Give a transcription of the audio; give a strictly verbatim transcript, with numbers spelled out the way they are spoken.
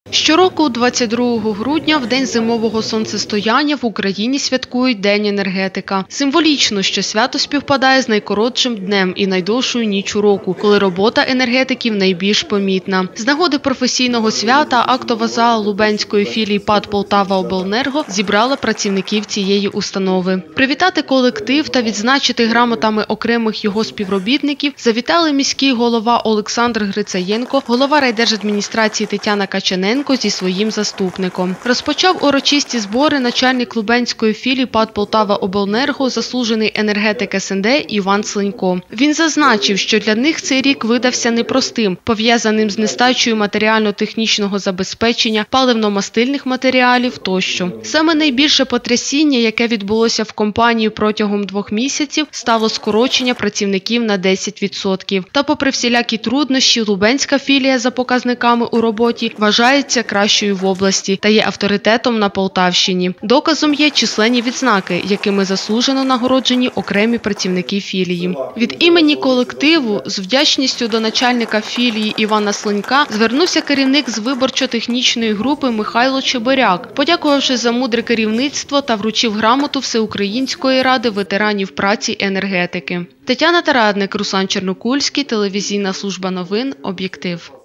Щороку, двадцять другого грудня, в день зимового сонцестояння в Україні святкують День енергетика. Символічно, що свято співпадає з найкоротшим днем і найдовшою ніччю року, коли робота енергетиків найбільш помітна. З нагоди професійного свята актова зала Лубенської філії ПАТ «Полтаваобленерго» зібрала працівників цієї установи. Привітати колектив та відзначити грамотами окремих його співробітників завітали міський голова Олександр Грицаєнко, голова райдержадміністрації Тетяна Качаненко зі своїм заступником. Розпочав урочисті збори начальник Лубенської філії ПАТ «Полтаваобленерго», заслужений енергетик ес ен де Іван Слинько. Він зазначив, що для них цей рік видався непростим, пов'язаним з нестачею матеріально-технічного забезпечення, паливно-мастильних матеріалів тощо. Саме найбільше потрясіння, яке відбулося в компанії протягом двох місяців, стало скорочення працівників на десять відсотків. Та попри всілякі труднощі, Лубенська філія за показниками у роботі вважається кращою в області та є авторитетом на Полтавщині. Доказом є численні відзнаки, якими заслужено нагороджені окремі працівники філії. Від імені колективу з вдячністю до начальника філії Івана Слинька звернувся керівник з виборчо-технічної групи Михайло Чебиряк, подякувавши за мудре керівництво та вручив грамоту Всеукраїнської ради ветеранів праці енергетики. Тетяна Тарадник, Руслан Чернокульський, телевізійна служба новин «Об'єктив».